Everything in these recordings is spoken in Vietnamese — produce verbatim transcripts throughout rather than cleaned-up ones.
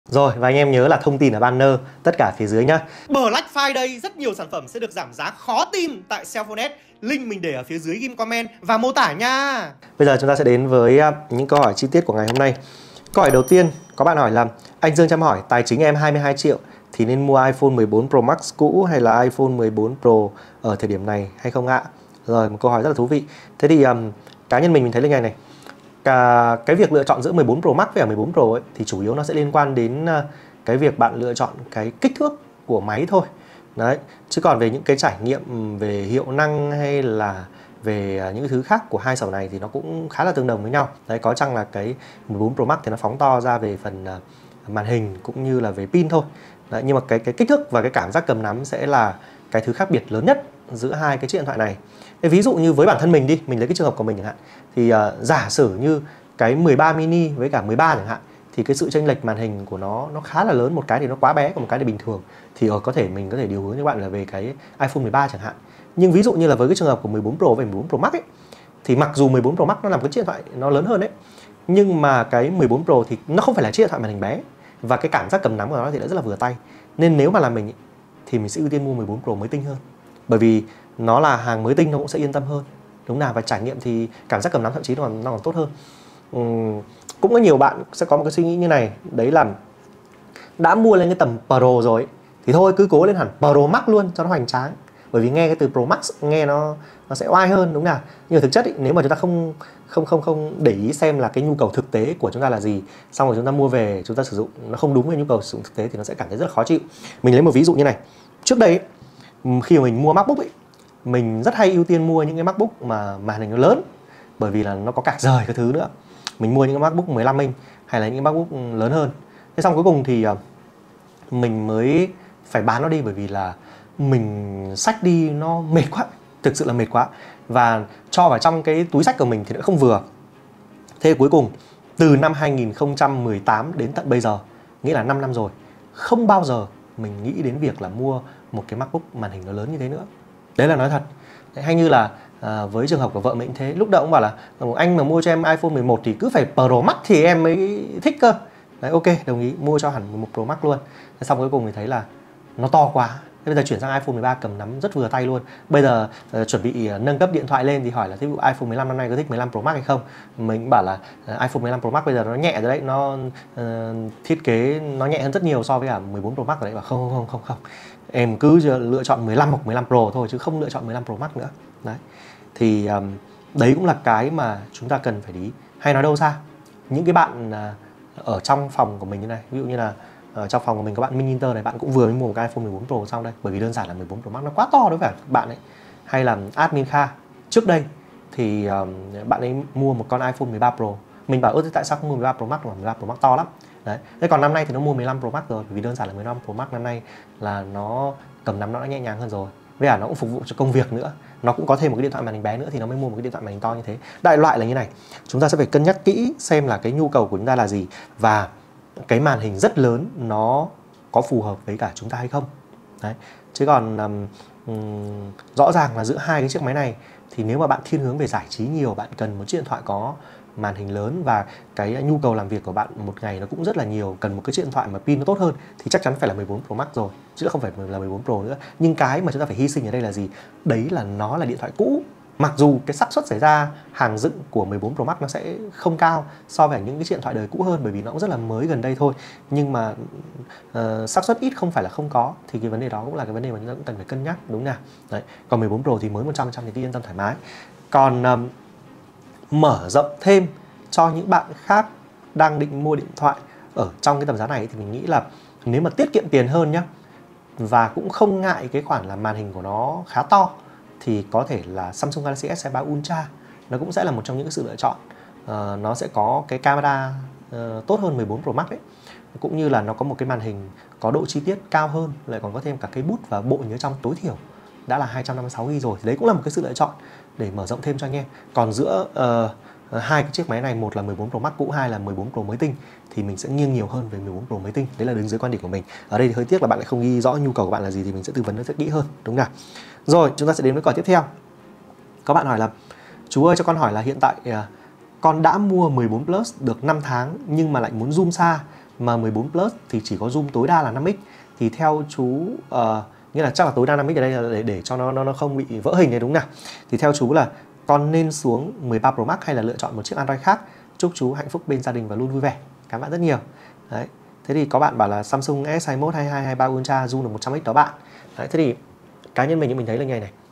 Rồi, và anh em nhớ là thông tin ở banner tất cả phía dưới nhá. Black Friday rất nhiều sản phẩm sẽ được giảm giá khó tin tại Cellphone ét. Link mình để ở phía dưới ghim comment và mô tả nha. Bây giờ chúng ta sẽ đến với những câu hỏi chi tiết của ngày hôm nay. Câu hỏi đầu tiên, có bạn hỏi là anh Dương Trâm hỏi tài chính em hai mươi hai triệu thì nên mua iPhone mười bốn Pro Max cũ hay là iPhone mười bốn Pro ở thời điểm này hay không ạ? Rồi, một câu hỏi rất là thú vị. Thế thì um, cá nhân mình mình thấy là ngày này Cả cái việc lựa chọn giữa mười bốn Pro Max với mười bốn Pro ấy, thì chủ yếu nó sẽ liên quan đến cái việc bạn lựa chọn cái kích thước của máy thôi. Đấy, chứ còn về những cái trải nghiệm về hiệu năng hay là về những thứ khác của hai sản phẩm này thì nó cũng khá là tương đồng với nhau. Đấy, có chăng là cái mười bốn Pro Max thì nó phóng to ra về phần màn hình cũng như là về pin thôi. Đấy, nhưng mà cái cái kích thước và cái cảm giác cầm nắm sẽ là cái thứ khác biệt lớn nhất giữa hai cái chiếc điện thoại này. Thế ví dụ như với bản thân mình đi, mình lấy cái trường hợp của mình chẳng hạn, thì uh, giả sử như cái mười ba mini với cả mười ba chẳng hạn, thì cái sự chênh lệch màn hình của nó nó khá là lớn, một cái thì nó quá bé, còn một cái thì bình thường, thì uh, có thể mình có thể điều hướng cho bạn là về cái iPhone mười ba chẳng hạn. Nhưng ví dụ như là với cái trường hợp của mười bốn Pro và mười bốn Pro Max ấy, thì mặc dù mười bốn Pro Max nó làm cái chiếc điện thoại nó lớn hơn đấy, nhưng mà cái mười bốn Pro thì nó không phải là chiếc điện thoại màn hình bé, và cái cảm giác cầm nắm của nó thì đã rất là vừa tay. Nên nếu mà là mình thì mình sẽ ưu tiên mua mười bốn Pro mới tinh hơn, bởi vì nó là hàng mới tinh, nó cũng sẽ yên tâm hơn, đúng nào, và trải nghiệm thì cảm giác cầm nắm thậm chí nó còn, nó còn tốt hơn. uhm, Cũng có nhiều bạn sẽ có một cái suy nghĩ như này, đấy là đã mua lên cái tầm Pro rồi thì thôi cứ cố lên hẳn Pro Max luôn cho nó hoành tráng, bởi vì nghe cái từ Pro Max nghe nó nó sẽ oai hơn, đúng nào. Nhưng mà thực chất ý, nếu mà chúng ta không không không không để ý xem là cái nhu cầu thực tế của chúng ta là gì, xong rồi chúng ta mua về chúng ta sử dụng nó không đúng với nhu cầu sử dụng thực tế thì nó sẽ cảm thấy rất là khó chịu. Mình lấy một ví dụ như này. Trước đây khi mà mình mua MacBook ấy, mình rất hay ưu tiên mua những cái MacBook mà màn hình nó lớn, bởi vì là nó có cạc rời cái thứ nữa. Mình mua những cái MacBook mười lăm inch hay là những cái MacBook lớn hơn. Thế xong cuối cùng thì mình mới phải bán nó đi, bởi vì là mình xách đi nó mệt quá, thực sự là mệt quá, và cho vào trong cái túi xách của mình thì nó không vừa. Thế cuối cùng từ năm hai nghìn không trăm mười tám đến tận bây giờ, nghĩa là năm năm rồi, không bao giờ mình nghĩ đến việc là mua một cái MacBook màn hình nó lớn như thế nữa. Đấy là nói thật. Hay như là à, với trường hợp của vợ mình thế, lúc đầu cũng bảo là anh mà mua cho em iPhone mười một thì cứ phải Pro Max thì em mới thích cơ. Đấy, ok, đồng ý, mua cho hẳn mười một Pro Max luôn. Thế xong cuối cùng thì thấy là nó to quá. Thế bây giờ chuyển sang iPhone mười ba cầm nắm rất vừa tay luôn. Bây giờ uh, chuẩn bị uh, nâng cấp điện thoại lên thì hỏi là thí dụ iPhone mười lăm năm nay có thích mười lăm Pro Max hay không. Mình bảo là uh, iPhone mười lăm Pro Max bây giờ nó nhẹ rồi đấy, nó uh, thiết kế nó nhẹ hơn rất nhiều so với cả mười bốn Pro Max rồi đấy. Bảo không không không không, em cứ lựa chọn mười lăm hoặc mười lăm Pro thôi chứ không lựa chọn mười lăm Pro Max nữa. Đấy. Thì um, đấy cũng là cái mà chúng ta cần phải để ý. Hay nói đâu xa, những cái bạn uh, ở trong phòng của mình như này, ví dụ như là ở trong phòng của mình có bạn Minh Inter này, bạn cũng vừa mới mua một cái iPhone mười bốn Pro xong đây, bởi vì đơn giản là mười bốn Pro Max nó quá to đối với các bạn ấy. Hay là Admin Kha trước đây thì um, bạn ấy mua một con iPhone mười ba Pro, mình bảo ơ tại sao không mua mười ba Pro Max, mà mười ba Pro Max to lắm. Đấy. Thế còn năm nay thì nó mua mười lăm Pro Max rồi, bởi vì đơn giản là mười lăm Pro Max năm nay là nó cầm nắm nó đã nhẹ nhàng hơn rồi, với cả nó cũng phục vụ cho công việc nữa, nó cũng có thêm một cái điện thoại màn hình bé nữa thì nó mới mua một cái điện thoại màn hình to như thế. Đại loại là như này, chúng ta sẽ phải cân nhắc kỹ xem là cái nhu cầu của chúng ta là gì, và cái màn hình rất lớn nó có phù hợp với cả chúng ta hay không. Đấy. Chứ còn um, rõ ràng là giữa hai cái chiếc máy này thì nếu mà bạn thiên hướng về giải trí nhiều, bạn cần một chiếc điện thoại có màn hình lớn và cái nhu cầu làm việc của bạn một ngày nó cũng rất là nhiều, cần một cái chiếc điện thoại mà pin nó tốt hơn, thì chắc chắn phải là mười bốn Pro Max rồi, chứ không phải là mười bốn Pro nữa. Nhưng cái mà chúng ta phải hy sinh ở đây là gì? Đấy là nó là điện thoại cũ. Mặc dù cái xác suất xảy ra hàng dựng của mười bốn Pro Max nó sẽ không cao so với những cái điện thoại đời cũ hơn, bởi vì nó cũng rất là mới gần đây thôi. Nhưng mà uh, xác suất ít không phải là không có, thì cái vấn đề đó cũng là cái vấn đề mà chúng ta cũng cần phải cân nhắc, đúng nào. Đấy. Còn mười bốn Pro thì mới một trăm phần trăm thì cứ yên tâm thoải mái. Còn um, mở rộng thêm cho những bạn khác đang định mua điện thoại ở trong cái tầm giá này thì mình nghĩ là nếu mà tiết kiệm tiền hơn nhá, và cũng không ngại cái khoản là màn hình của nó khá to, thì có thể là Samsung Galaxy S hai mươi ba Ultra nó cũng sẽ là một trong những sự lựa chọn. Uh, nó sẽ có cái camera uh, tốt hơn mười bốn Pro Max ấy, cũng như là nó có một cái màn hình có độ chi tiết cao hơn, lại còn có thêm cả cái bút và bộ nhớ trong tối thiểu đã là hai trăm năm mươi sáu gi ga bai rồi, thì đấy cũng là một cái sự lựa chọn để mở rộng thêm cho anh em. Còn giữa uh, hai cái chiếc máy này, một là mười bốn Pro Max cũ, hai là mười bốn Pro mới tinh, thì mình sẽ nghiêng nhiều hơn về mười bốn Pro mới tinh. Đấy là đứng dưới quan điểm của mình. Ở đây thì hơi tiếc là bạn lại không ghi rõ nhu cầu của bạn là gì, thì mình sẽ tư vấn nó rất kỹ hơn, đúng không? Rồi, chúng ta sẽ đến với câu tiếp theo. Có bạn hỏi là chú ơi cho con hỏi là hiện tại uh, con đã mua mười bốn Plus được năm tháng nhưng mà lại muốn zoom xa mà mười bốn Plus thì chỉ có zoom tối đa là năm x. Thì theo chú uh, nghĩa là chắc là tối đa năm x ở đây là để, để cho nó, nó nó không bị vỡ hình này đúng nào. Thì theo chú là con nên xuống mười ba Pro Max hay là lựa chọn một chiếc Android khác. Chúc chú hạnh phúc bên gia đình và luôn vui vẻ. Cảm ơn bạn rất nhiều. Đấy. Thế thì có bạn bảo là Samsung S hai mốt, hai mươi hai, hai mươi ba Ultra zoom được một trăm x đó bạn. Đấy, thế thì cá nhân mình như mình thấy là như này này.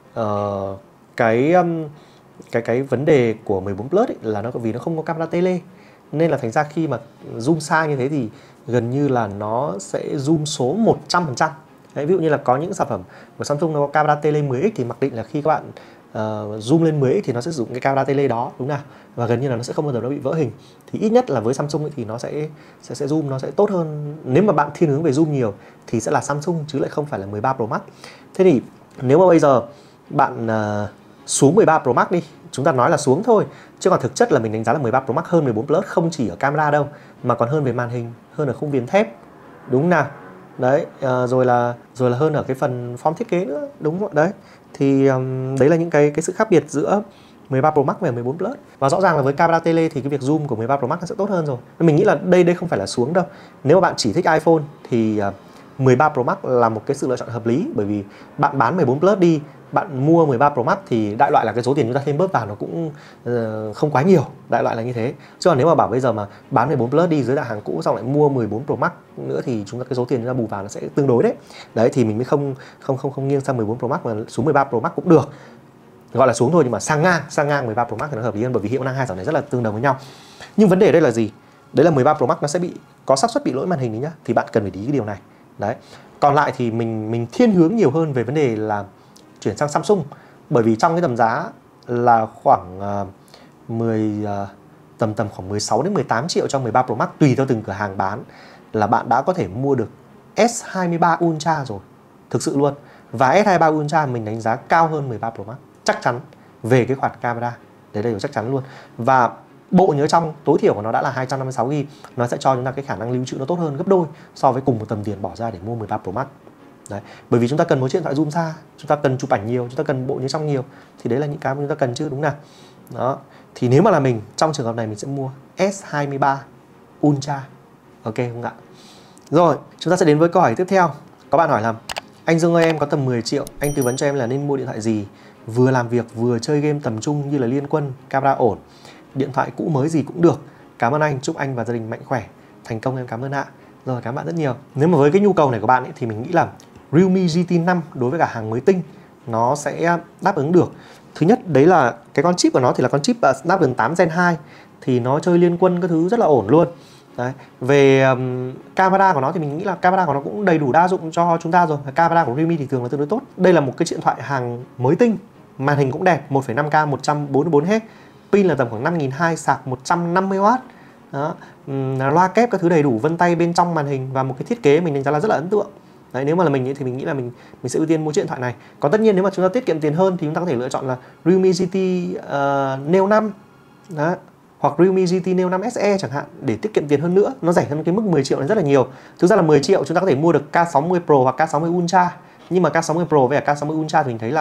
Ờ, cái um, cái cái vấn đề của mười bốn Plus ấy là nó vì nó không có camera tele, nên là thành ra khi mà zoom xa như thế thì gần như là nó sẽ zoom số một trăm phần trăm. Đấy, ví dụ như là có những sản phẩm của Samsung nó có camera tele mười x thì mặc định là khi các bạn uh, zoom lên mười x thì nó sẽ sử dụng cái camera tele đó đúng nào, và gần như là nó sẽ không bao giờ nó bị vỡ hình. Thì ít nhất là với Samsung ấy thì nó sẽ sẽ sẽ zoom nó sẽ tốt hơn. Nếu mà bạn thiên hướng về zoom nhiều thì sẽ là Samsung chứ lại không phải là mười ba Pro Max. Thế thì nếu mà bây giờ bạn uh, xuống mười ba Pro Max đi, chúng ta nói là xuống thôi, chứ còn thực chất là mình đánh giá là mười ba Pro Max hơn mười bốn Plus không chỉ ở camera đâu, mà còn hơn về màn hình, hơn ở khung viền thép, đúng không nào? Đấy, à, rồi là rồi là hơn ở cái phần form thiết kế nữa, đúng không? Đấy, thì um, đấy là những cái cái sự khác biệt giữa mười ba Pro Max và mười bốn Plus. Và rõ ràng là với camera tele thì cái việc zoom của mười ba Pro Max nó sẽ tốt hơn rồi. Mình nghĩ là đây đây không phải là xuống đâu. Nếu mà bạn chỉ thích iPhone thì uh, mười ba Pro Max là một cái sự lựa chọn hợp lý, bởi vì bạn bán mười bốn Plus đi, bạn mua mười ba Pro Max thì đại loại là cái số tiền chúng ta thêm bớt vào nó cũng uh, không quá nhiều, đại loại là như thế. Chứ còn nếu mà bảo bây giờ mà bán mười bốn Plus đi dưới dạng hàng cũ xong lại mua mười bốn Pro Max nữa thì chúng ta cái số tiền chúng ta bù vào nó sẽ tương đối đấy. Đấy thì mình mới không không không không nghiêng sang mười bốn Pro Max mà xuống mười ba Pro Max cũng được. Gọi là xuống thôi nhưng mà sang ngang, sang ngang mười ba Pro Max thì nó hợp lý hơn, bởi vì hiệu năng hai dòng này rất là tương đồng với nhau. Nhưng vấn đề đây là gì? Đấy là mười ba Pro Max nó sẽ bị có xác suất bị lỗi màn hình đấy nhá, thì bạn cần phải để ý cái điều này. Đấy. Còn lại thì mình mình thiên hướng nhiều hơn về vấn đề là chuyển sang Samsung, bởi vì trong cái tầm giá là khoảng uh, mười uh, tầm tầm khoảng mười sáu đến mười tám triệu trong mười ba Pro Max tùy theo từng cửa hàng bán là bạn đã có thể mua được S hai mươi ba Ultra rồi, thực sự luôn. Và S hai mươi ba Ultra mình đánh giá cao hơn mười ba Pro Max chắc chắn về cái khoản camera, đấy là điều chắc chắn luôn. Và bộ nhớ trong tối thiểu của nó đã là hai trăm năm mươi sáu gi ga bai, nó sẽ cho chúng ta cái khả năng lưu trữ nó tốt hơn gấp đôi so với cùng một tầm tiền bỏ ra để mua mười ba Pro Max. Đấy, bởi vì chúng ta cần một chiếc điện thoại zoom xa, chúng ta cần chụp ảnh nhiều, chúng ta cần bộ nhớ trong nhiều, thì đấy là những cái mà chúng ta cần chứ, đúng nào? Đó, thì nếu mà là mình, trong trường hợp này mình sẽ mua S hai mươi ba Ultra. Ok không ạ? Rồi, chúng ta sẽ đến với câu hỏi tiếp theo. Có bạn hỏi là: anh Dương ơi, em có tầm mười triệu, anh tư vấn cho em là nên mua điện thoại gì, vừa làm việc vừa chơi game tầm trung như là Liên Quân, camera ổn, điện thoại cũ mới gì cũng được. Cảm ơn anh, chúc anh và gia đình mạnh khỏe, thành công, em cảm ơn ạ. Rồi, cảm ơn bạn rất nhiều. Nếu mà với cái nhu cầu này của bạn ấy, thì mình nghĩ là Realme G T năm đối với cả hàng mới tinh nó sẽ đáp ứng được. Thứ nhất đấy là cái con chip của nó thì là con chip Snapdragon tám Gen hai, thì nó chơi Liên Quân các thứ rất là ổn luôn. Đấy. Về um, camera của nó thì mình nghĩ là camera của nó cũng đầy đủ đa dụng cho chúng ta rồi. Camera của Realme thì thường là tương đối tốt. Đây là một cái điện thoại hàng mới tinh, màn hình cũng đẹp, một phẩy năm K, một trăm bốn mươi bốn héc, pin là tầm khoảng năm nghìn hai trăm, sạc một trăm năm mươi oát. Đó. Um, loa kép các thứ đầy đủ, vân tay bên trong màn hình và một cái thiết kế mình đánh giá là rất là ấn tượng. Đấy, nếu mà là mình thì mình nghĩ là mình mình sẽ ưu tiên mua chiếc điện thoại này. Còn tất nhiên nếu mà chúng ta tiết kiệm tiền hơn thì chúng ta có thể lựa chọn là Realme G T uh, Neo năm. Đó. Hoặc Realme G T Neo năm S E chẳng hạn, để tiết kiệm tiền hơn nữa, nó rẻ hơn cái mức mười triệu này rất là nhiều. Thực ra là mười triệu chúng ta có thể mua được K sáu mươi Pro hoặc K sáu mươi Ultra, nhưng mà K sáu mươi Pro với cả K sáu mươi Ultra thì mình thấy là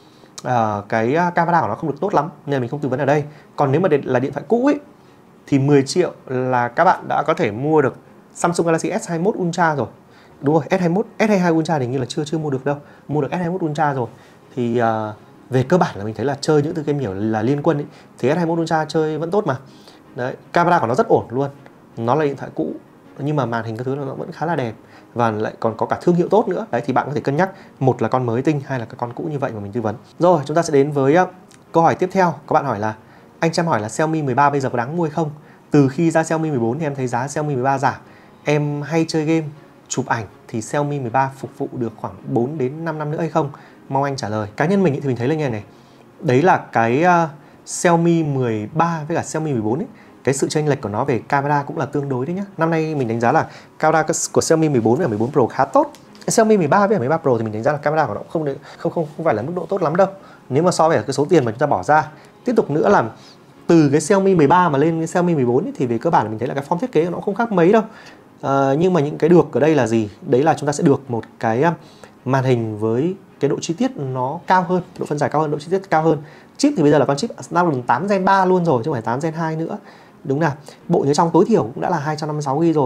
uh, cái camera của nó không được tốt lắm, nên mình không tư vấn ở đây. Còn nếu mà là điện thoại cũ ấy thì mười triệu là các bạn đã có thể mua được Samsung Galaxy S hai mươi mốt Ultra rồi. Đúng rồi, S hai mươi mốt, S hai mươi hai Ultra thì như là chưa chưa mua được đâu, mua được S hai mươi mốt Ultra rồi. Thì uh, về cơ bản là mình thấy là chơi những thứ game nhiều là Liên Quân ấy, thì S hai mươi mốt Ultra chơi vẫn tốt mà. Đấy, camera của nó rất ổn luôn. Nó là điện thoại cũ nhưng mà màn hình các thứ nó vẫn khá là đẹp và lại còn có cả thương hiệu tốt nữa. Đấy thì bạn có thể cân nhắc, một là con mới tinh, hai là cái con cũ như vậy mà mình tư vấn. Rồi, chúng ta sẽ đến với uh, câu hỏi tiếp theo. Các bạn hỏi là: anh cho em hỏi là Xiaomi mười ba bây giờ có đáng mua hay không? Từ khi ra Xiaomi mười bốn thì em thấy giá Xiaomi mười ba giảm. Em hay chơi game, chụp ảnh thì Xiaomi mười ba phục vụ được khoảng bốn đến năm năm nữa hay không? Mong anh trả lời. Cá nhân mình thì mình thấy là như này. Đấy là cái uh, Xiaomi mười ba với cả Xiaomi mười bốn ấy, cái sự chênh lệch của nó về camera cũng là tương đối đấy nhá. Năm nay mình đánh giá là camera của Xiaomi mười bốn và mười bốn Pro khá tốt. Xiaomi mười ba với mười ba Pro thì mình đánh giá là camera của nó cũng không không không không phải là mức độ tốt lắm đâu. Nếu mà so với cái số tiền mà chúng ta bỏ ra. Tiếp tục nữa là từ cái Xiaomi mười ba mà lên cái Xiaomi mười bốn ấy, thì về cơ bản là mình thấy là cái form thiết kế của nó không khác mấy đâu. À, nhưng mà những cái được ở đây là gì? Đấy là chúng ta sẽ được một cái màn hình với cái độ chi tiết nó cao hơn, độ phân giải cao hơn, độ chi tiết cao hơn. Chip thì bây giờ là con chip Snapdragon tám Gen ba luôn rồi chứ không phải tám Gen hai nữa. Đúng nào? Bộ nhớ trong tối thiểu cũng đã là hai trăm năm mươi sáu gi ga bai rồi.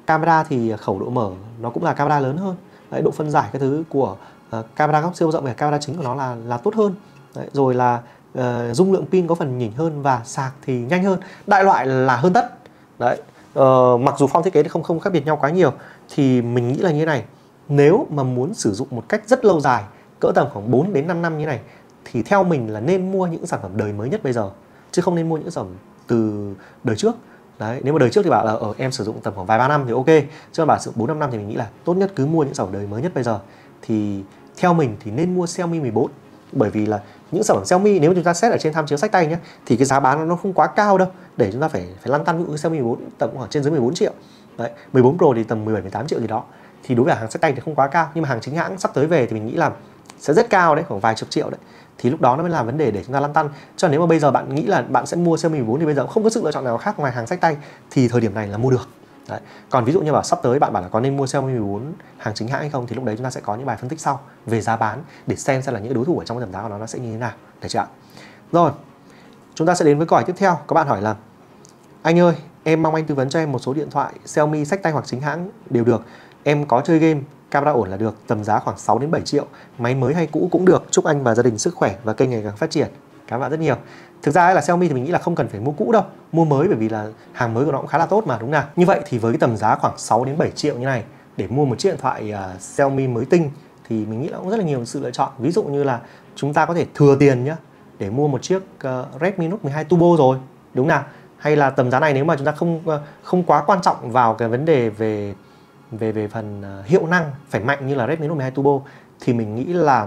camera thì khẩu độ mở nó cũng là camera lớn hơn. Đấy, độ phân giải cái thứ của uh, camera góc siêu rộng và camera chính của nó là là tốt hơn. Đấy, rồi là uh, dung lượng pin có phần nhỉnh hơn và sạc thì nhanh hơn. Đại loại là hơn tất. Đấy, uh, mặc dù form thiết kế thì không không khác biệt nhau quá nhiều, thì mình nghĩ là như thế này. Nếu mà muốn sử dụng một cách rất lâu dài, cỡ tầm khoảng bốn đến năm năm như thế này, thì theo mình là nên mua những sản phẩm đời mới nhất bây giờ, chứ không nên mua những sản phẩm từ đời trước. Đấy, nếu mà đời trước thì bảo là ở em sử dụng tầm khoảng vài ba năm thì ok, chứ mà bảo sử dụng bốn năm năm thì mình nghĩ là tốt nhất cứ mua những sản phẩm đời mới nhất bây giờ. Thì theo mình thì nên mua Xiaomi mười bốn, bởi vì là những sản phẩm Xiaomi nếu chúng ta xét ở trên tham chiếu sách tay nhé, thì cái giá bán nó không quá cao đâu để chúng ta phải phải lăn tăn. Ví dụ Xiaomi mười bốn tầm khoảng trên dưới mười bốn triệu. Đấy, mười bốn Pro thì tầm mười bảy mười tám triệu gì đó. Thì đối với hàng sách tay thì không quá cao, nhưng mà hàng chính hãng sắp tới về thì mình nghĩ là sẽ rất cao đấy, khoảng vài chục triệu đấy. Thì lúc đó nó mới là vấn đề để chúng ta lăn tăn. Cho nên nếu mà bây giờ bạn nghĩ là bạn sẽ mua Xiaomi mười bốn thì bây giờ không có sự lựa chọn nào khác ngoài hàng sách tay thì thời điểm này là mua được. Đấy. Còn ví dụ như bảo sắp tới bạn bảo là có nên mua Xiaomi mười bốn hàng chính hãng hay không, thì lúc đấy chúng ta sẽ có những bài phân tích sau về giá bán để xem xem là những đối thủ ở trong cái tầm giá của nó nó sẽ như thế nào, được chưa ạ? Rồi, chúng ta sẽ đến với câu hỏi tiếp theo. Các bạn hỏi là: anh ơi, em mong anh tư vấn cho em một số điện thoại Xiaomi xách tay hoặc chính hãng đều được. Em có chơi game, camera ổn là được, tầm giá khoảng sáu đến bảy triệu, máy mới hay cũ cũng được. Chúc anh và gia đình sức khỏe và kênh ngày càng phát triển. Cảm ơn bạn rất nhiều. Thực ra là Xiaomi thì mình nghĩ là không cần phải mua cũ đâu, mua mới, bởi vì là hàng mới của nó cũng khá là tốt mà, đúng nào? Như vậy thì với cái tầm giá khoảng sáu đến bảy triệu như này để mua một chiếc điện thoại uh, Xiaomi mới tinh thì mình nghĩ là cũng rất là nhiều sự lựa chọn. Ví dụ như là chúng ta có thể thừa tiền nhá để mua một chiếc uh, Redmi Note mười hai Turbo rồi, đúng nào? Hay là tầm giá này nếu mà chúng ta không uh, không quá quan trọng vào cái vấn đề về về về phần uh, hiệu năng phải mạnh như là Redmi Note mười hai Turbo, thì mình nghĩ là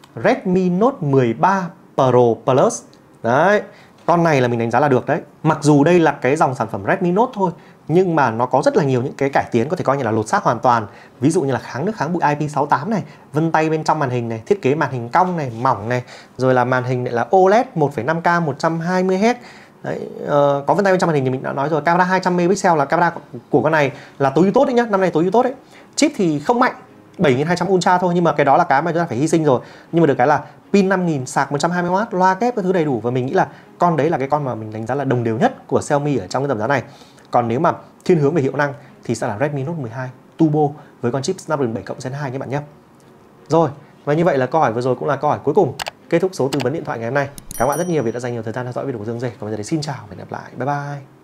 Redmi Note mười ba Pro Plus. Đấy, con này là mình đánh giá là được đấy. Mặc dù đây là cái dòng sản phẩm Redmi Note thôi, nhưng mà nó có rất là nhiều những cái cải tiến có thể coi như là lột xác hoàn toàn. Ví dụ như là kháng nước kháng bụi I P sáu tám này, vân tay bên trong màn hình này, thiết kế màn hình cong này, mỏng này, rồi là màn hình lại là ô led một phẩy năm K một trăm hai mươi héc. Đấy, uh, có vân tay bên trong màn hình thì mình đã nói rồi. Camera hai trăm megapixel là camera của con này là tối ưu tốt đấy nhá, năm nay tối ưu tốt đấy. Chip thì không mạnh, bảy nghìn hai trăm Ultra thôi, nhưng mà cái đó là cái mà chúng ta phải hy sinh rồi. Nhưng mà được cái là pin năm nghìn, sạc một trăm hai mươi oát, loa kép các thứ đầy đủ, và mình nghĩ là con đấy là cái con mà mình đánh giá là đồng đều nhất của Xiaomi ở trong cái tầm giá này. Còn nếu mà thiên hướng về hiệu năng thì sẽ là Redmi Note mười hai Turbo với con chip Snapdragon bảy cộng Gen hai các bạn nhé. Rồi, và như vậy là câu hỏi vừa rồi cũng là câu hỏi cuối cùng kết thúc số tư vấn điện thoại ngày hôm nay. Cảm ơn bạn rất nhiều vì đã dành nhiều thời gian theo dõi video của Dương Dê. Còn bây giờ thì xin chào và hẹn gặp lại. Bye bye.